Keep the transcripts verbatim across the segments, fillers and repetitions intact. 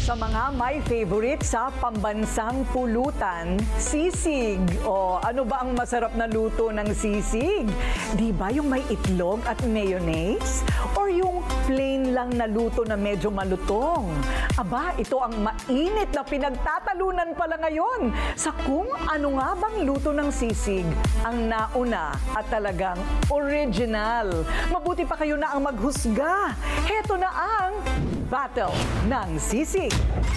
Sa mga may favorite sa pambansang pulutan, sisig. O ano ba ang masarap na luto ng sisig? Di ba yung may itlog at mayonnaise? Or yung plain lang na luto na medyo malutong? Aba, ito ang mainit na pinagtatalunan pala ngayon sa kung ano nga bang luto ng sisig ang nauna at talagang original. Mabuti pa kayo na ang maghusga. Heto na ang Battle ng Sisig.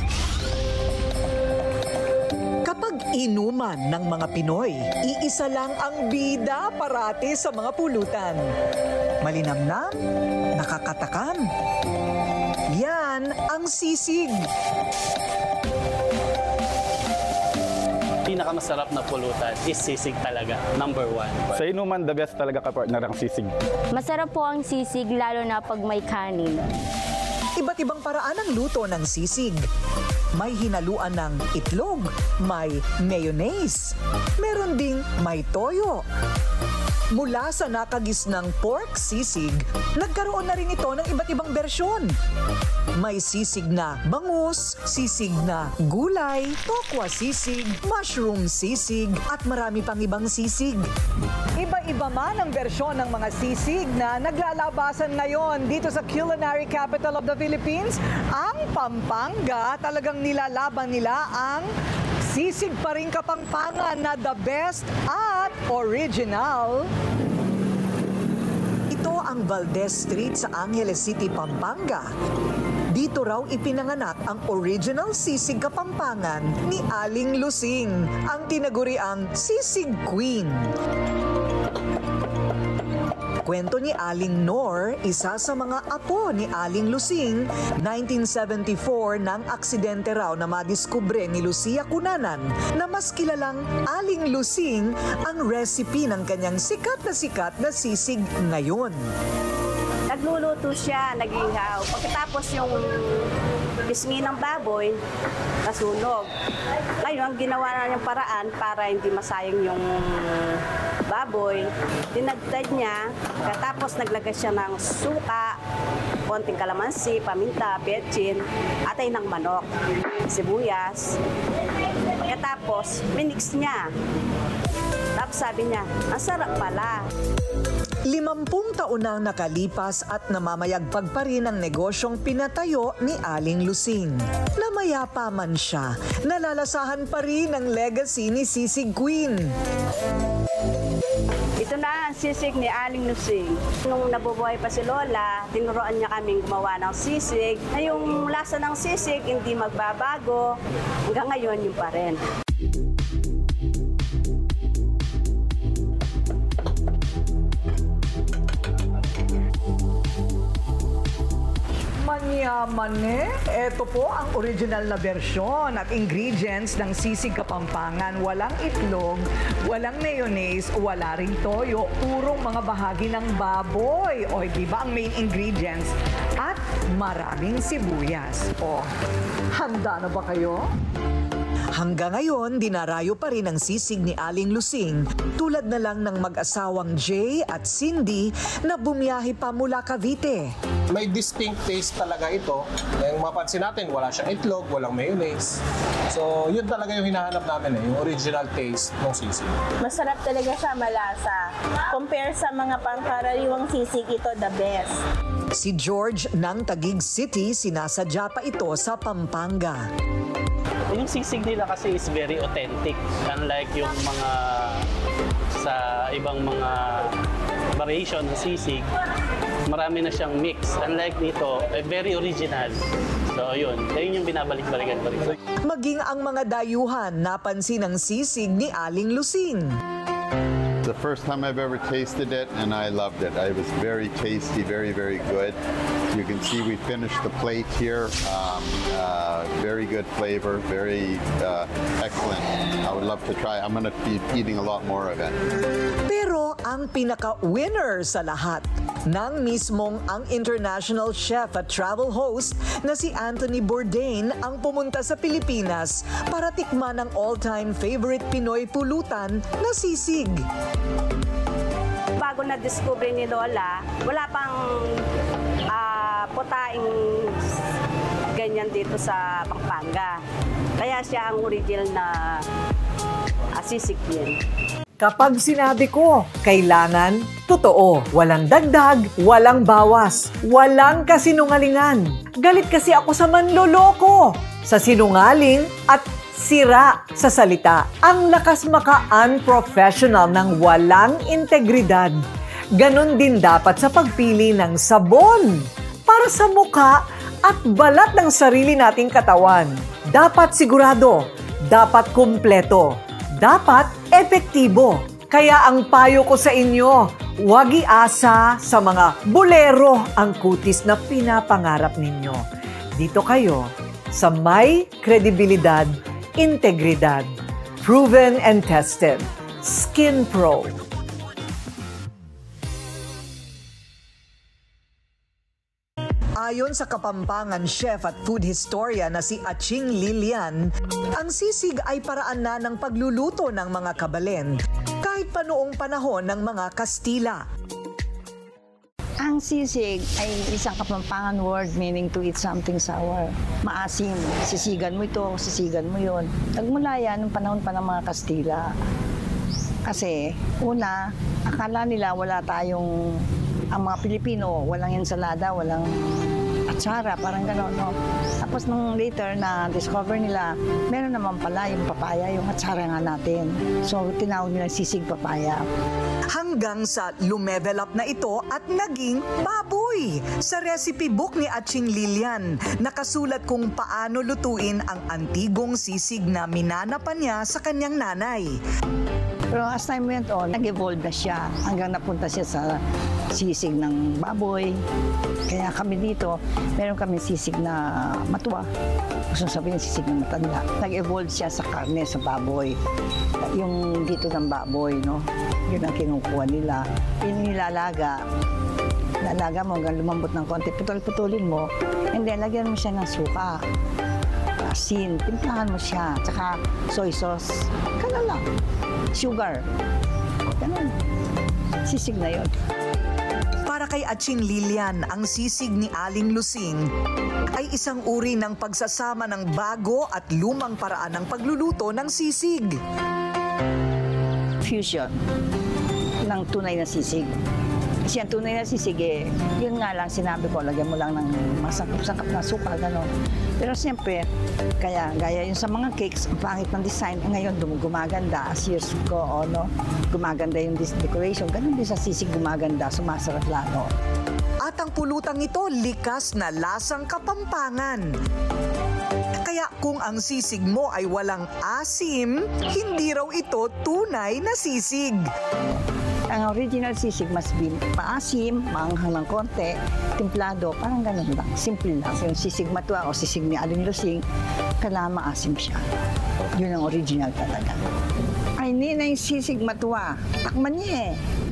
Kapag inuman ng mga Pinoy, iisa lang ang bida parati sa mga pulutan. Malinamnam, nakakatakam. Yan ang sisig. Pinakamasarap na pulutan is sisig talaga, number one. Sa inuman, the best talaga ka-partner ang sisig. Masarap po ang sisig lalo na pag may kanin. Iba't ibang paraan ng luto ng sisig. May hinaluan ng itlog, may mayonnaise, meron ding may toyo. Mula sa nakagis ng pork sisig, nagkaroon na rin ito ng iba't ibang bersyon. May sisig na bangus, sisig na gulay, tokwa sisig, mushroom sisig, at marami pang ibang sisig. Iba-iba man ang bersyon ng mga sisig na naglalabasan ngayon dito sa culinary capital of the Philippines, ang Pampanga. Talagang nilalaban nila ang sisig pa rin Kapampangan na the best at original. Ito ang Valdez Street sa Angeles City, Pampanga. Dito raw ipinanganak ang original sisig Kapampangan ni Aling Lusing, ang tinaguriang Sisig Queen. Kwento ni Aling Nor, isa sa mga apo ni Aling Lusing, nineteen seventy-four nang aksidente raw na madiskubre ni Lucia Cunanan na mas kilalang Aling Lusing ang recipe ng kanyang sikat na sikat na sisig ngayon. Nagluluto siya, nag-ihaw. Pagkatapos yung pisngi ng baboy, nasunog. Ngayon, ginawa na niyang paraan para hindi masayang yung baboy. Dinagdad niya, pagkatapos naglagay siya ng suka, konting kalamansi, paminta, betchin, atay ng manok, sibuyas. Pagkatapos, minix niya. Tapos sabi niya, ang sarap pala. Limampung taon nang nakalipas at namamayagpag pa rin ang negosyong pinatayo ni Aling Lusing. Namayapa man siya, nalalasahan pa rin ang legacy ni Sisig Queen. Ito na ang sisig ni Aling Lusing. Nung nabubuhay pa si Lola, tinuruan niya kaming gumawa ng sisig. Na yung lasa ng sisig hindi magbabago. Hanggang ngayon yung pa rin. Manyaman eh. Ito po ang original na bersyon at ingredients ng sisig Kapampangan. Walang itlog, walang mayonnaise, wala ring toyo. Purong mga bahagi ng baboy. O, di ba ang main ingredients? At maraming sibuyas. O, handa na ba kayo? Hanggang ngayon, dinarayo pa rin ang sisig ni Aling Lusing, tulad na lang ng mag-asawang Jay at Cindy na bumiyahe pa mula Cavite. May distinct taste talaga ito. Yung mapansin natin, wala siyang itlog, walang mayonnaise. So, yun talaga yung hinahanap namin eh, yung original taste ng sisig. Masarap talaga siya, malasa. Compare sa mga pangkaraniwang sisig, ito the best. Si George ng Taguig City, sinasadya pa ito sa Pampanga. Yung sisig nila kasi is very authentic. Unlike yung mga sa ibang mga variation ng sisig, marami na siyang mix. Unlike nito, eh, very original. So yun, yun yung binabalik-balikan pa rin. Maging ang mga dayuhan napansin ang sisig ni Aling Lusing. The first time I've ever tasted it, and I loved it. It was very tasty, very, very good. You can see we finished the plate here. Um, uh, very good flavor, very uh, excellent. I would love to try. I'm going to be eating a lot more of it. Pero ang pinaka-winner sa lahat, nang mismong ang international chef at travel host na si Anthony Bourdain ang pumunta sa Pilipinas para tikman ang all-time favorite Pinoy pulutan na sisig. Bago na-discover ni Lola, wala pang uh, putaing ganyan. rin yan dito sa Pampanga. Kaya siya ang original na uh, sisig din. Kapag sinabi ko, kailangan, totoo. Walang dagdag, walang bawas, walang kasinungalingan. Galit kasi ako sa manloloko, sa sinungaling at sira sa salita. Ang lakas maka-unprofessional ng walang integridad. Ganon din dapat sa pagpili ng sabon para sa mukha at balat ng sarili nating katawan. Dapat sigurado, dapat kumpleto, dapat epektibo. Kaya ang payo ko sa inyo, huwag iasa sa mga bolero ang kutis na pinapangarap ninyo. Dito kayo sa may kredibilidad, integridad, proven and tested. Skin Pro. Ayon sa Kapampangan chef at food historian na si Aching Lilian, ang sisig ay paraan na ng pagluluto ng mga kabalen kahit pa noong panahon ng mga Kastila. Ang sisig ay isang Kapampangan word meaning to eat something sour. Maasim. Sisigan mo ito, sisigan mo yon. Nagmula yan ng panahon pa ng mga Kastila. Kasi, una, akala nila wala tayong, ang mga Pilipino, walang ensalada, walang atsara, parang gano'n, no? Tapos nung later na discover nila, meron naman pala yung papaya, yung atsara nga natin. So, tinawag nila sisig papaya. Hanggang sa lumevel up na ito at naging baboy. Sa recipe book ni Aching Lilian, nakasulat kung paano lutuin ang antigong sisig na minanapan niya sa kanyang nanay. Pero as time went on, nag-evolve na siya hanggang napunta siya sa sisig ng baboy. Kaya kami dito, meron kami sisig na matuwa. Gusto sabihin sisig ng matanda. Nag-evolve siya sa karne, sa baboy. Yung dito ng baboy, no? Yun ang kinukuha nila. Yun nilalaga. Lalaga mo hanggang lumambot ng konti. Putol-putulin mo. And then, lagyan mo siya ng suka. Asin. Timplahan mo siya. Tsaka soy sauce. Ganun lang. Sugar. Ganun. Sisig na yun. Para kay Aching Lilian, ang sisig ni Aling Lusing ay isang uri ng pagsasama ng bago at lumang paraan ng pagluluto ng sisig. Fusion ng tunay na sisig. Kasi ang tunay na sisig, eh, yun nga lang sinabi ko, lagyan mo lang ng masakap-sakap na suka, gano'n. Pero siyempre, kaya gaya yun sa mga cakes, ang pangit ng design, eh, ngayon gumaganda as years go, no? Gumaganda yung decoration, gano'n din sa sisig gumaganda, sumasarap lalo. At ang pulutang ito, likas na lasang Kapampangan. Kaya kung ang sisig mo ay walang asim, hindi raw ito tunay na sisig. Ang original sisig mas bin maasim, maanghang ng konti, timplado, parang ganun lang, simple lang. Yung sisig matuwa o sisig ni Aling Lusing, kailangan maasim siya. Yun ang original talaga. Ay, nina yung sisig matuwa, takman niya eh.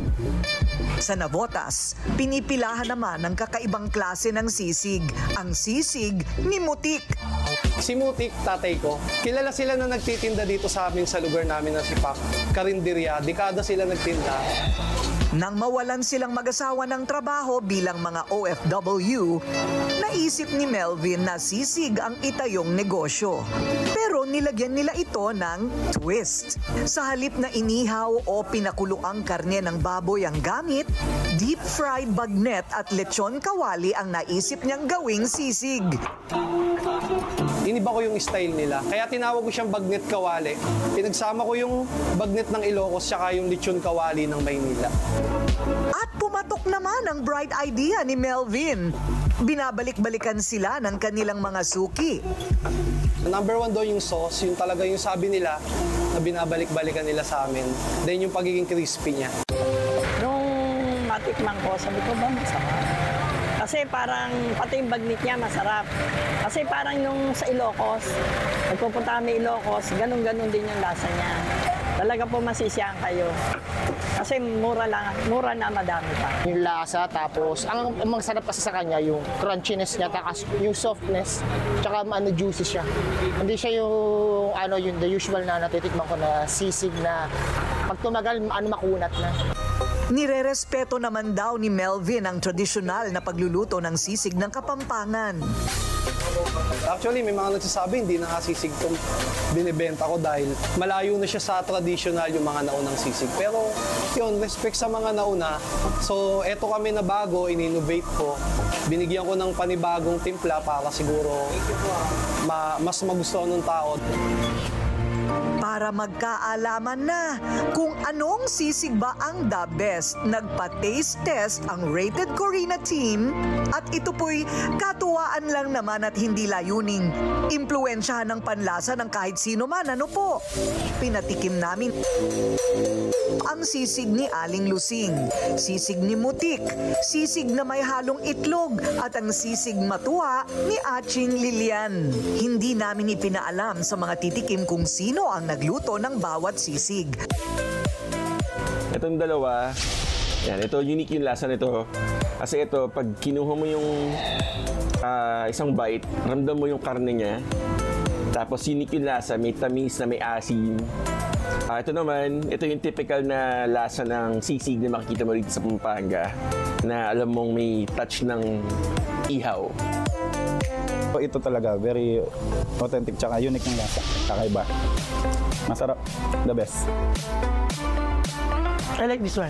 Sa Navotas, pinipilahan naman ng kakaibang klase ng sisig, ang sisig ni Mutik. Si Mutik, tatay ko, kilala sila na nagtitinda dito sa amin sa lugar namin na si Pak, Karinderya, dekada sila nagtinda. Nang mawalan silang mag-asawa ng trabaho bilang mga O F W, naisip ni Melvin na sisig ang itayong negosyo. Pero nilagyan nila ito ng twist. Sa halip na inihaw o pinakulo ang karne ng baboy ang gamit, deep-fried bagnet at lechon kawali ang naisip niyang gawing sisig. Iniba ko yung style nila. Kaya tinawag ko siyang bagnet kawali. Pinagsama ko yung bagnet ng Ilocos saka yung lechon kawali ng Maynila. At pumatok naman ang bright idea ni Melvin. Binabalik-balikan sila ng kanilang mga suki. Number one doon yung sauce, yung talaga yung sabi nila na binabalik-balikan nila sa amin. Then yung pagiging crispy niya. Nung matikman ko, sabi ko ba masarap? Kasi parang pati yung bagnet niya masarap. Kasi parang nung sa Ilocos, nagpupunta kami Ilocos, ganun-ganun din yung lasa niya. Talaga po masisiyahan kayo. Kasi mura lang, mura na madami pa. Yung lasa, tapos ang magsarap kasi sa kanya yung crunchiness niya, takas yung softness, tsaka ano, juicy siya. Hindi siya yung ano yung the usual na natitikman ko na sisig na pag tumagal ano makunat na. Nirerespeto naman daw ni Melvin ang tradisyonal na pagluluto ng sisig ng Kapampangan. Actually, may mga nagsasabi hindi na nga sisig itong binibenta ko dahil malayo na siya sa traditional yung mga naunang sisig. Pero yun, respect sa mga nauna. So, eto kami na bago, in-innovate ko. Binigyan ko ng panibagong timpla para siguro ma mas magustuhan ng tao. Para magkaalaman na kung anong sisig ba ang the best, nagpa-taste test ang Rated Corina team at ito po'y katuwaan lang naman at hindi layuning impluwensyahan ng panlasa ng kahit sino man. Ano po? Pinatikim namin ang sisig ni Aling Lusing, sisig ni Mutik, sisig na may halong itlog at ang sisig matuwa ni Aching Lilian. Hindi namin ipinaalam sa mga titikim kung sino ang nagluto ng bawat sisig. Itong dalawa, yan, ito unique yung lasa nito. Kasi ito, pag kinuha mo yung uh, isang bite, ramdam mo yung karne niya. Tapos unique yung lasa, may tamis na may asin. Uh, ito naman, ito yung typical na lasa ng sisig na makikita mo dito sa Pampanga. Na alam mong may touch ng ihaw. Ito talaga, very authentic tsaka unique ng lasa. Kakaiba. Masarap. The best. I like this one.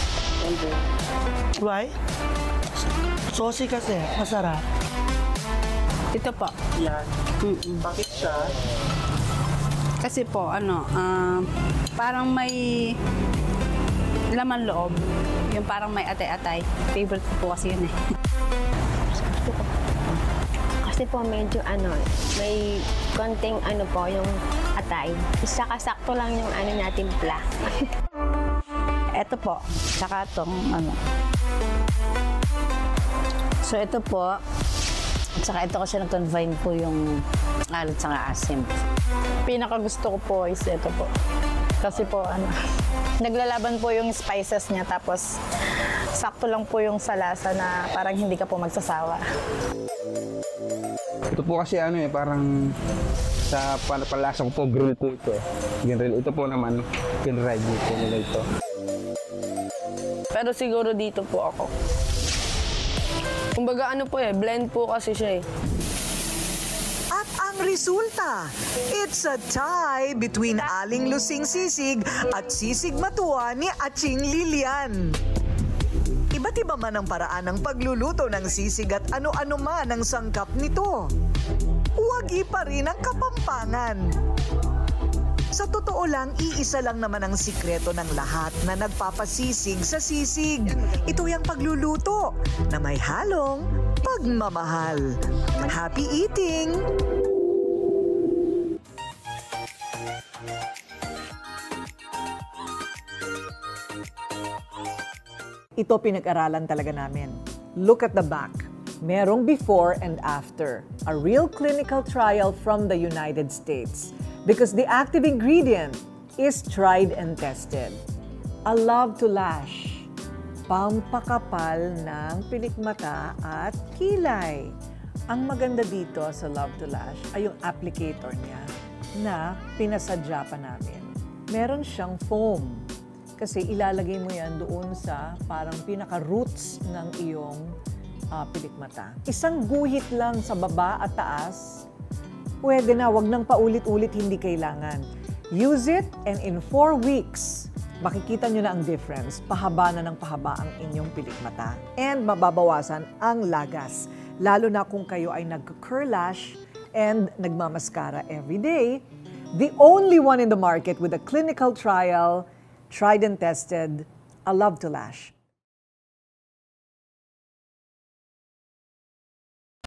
Why? Saucy kasi. Masarap. Ito po. Yan. Mm-mm. Bakit siya? Kasi po, ano, uh, parang may laman loob. Yung parang may atay-atay. Favorite ko po kasi yun eh. Kasi po medyo ano, may konting ano po yung atay. Saka sakto lang yung ano niya, timpla. Ito po, saka itong ano. So ito po, at saka ito kasi nag-confine po yung alat saka asim. Pinaka gusto ko po is ito po. Kasi po ano, naglalaban po yung spices niya tapos sakto lang po yung salasa na parang hindi ka po magsasawa. Ito po kasi ano eh, parang sa palasa ko po, grill po ito. Grill. Ito po naman, kinride po nila ito. Pero siguro dito po ako. Kumbaga ano po eh, blend po kasi siya eh. At ang resulta, it's a tie between Aling Lusing Sisig at Sisig Matuwa ni Aching Lilian. Iba't iba man ang paraan ng pagluluto ng sisig at ano-ano man ang sangkap nito. Huwag ipa rin ang Kapampangan. Sa totoo lang, iisa lang naman ang sikreto ng lahat na nagpapasisig sa sisig. Ito yung pagluluto na may halong pagmamahal. Happy eating! Ito pinag-aralan talaga namin. Look at the back. Merong before and after. A real clinical trial from the United States. Because the active ingredient is tried and tested. A love to lash. Pampakapal ng pilikmata at kilay. Ang maganda dito sa Love to Lash ay yung applicator niya na pinasadya pa namin. Meron siyang foam. Kasi ilalagay mo yan doon sa parang pinaka-roots ng iyong uh, pilikmata. Isang guhit lang sa baba at taas, pwede na, wag nang paulit-ulit, hindi kailangan. Use it and in four weeks, makikita nyo na ang difference. Pahaba na ng pahaba ang inyong pilikmata. And mababawasan ang lagas. Lalo na kung kayo ay nag-curl lash and nagmamaskara every day. The only one in the market with a clinical trial, tried and tested, A Love to Lash.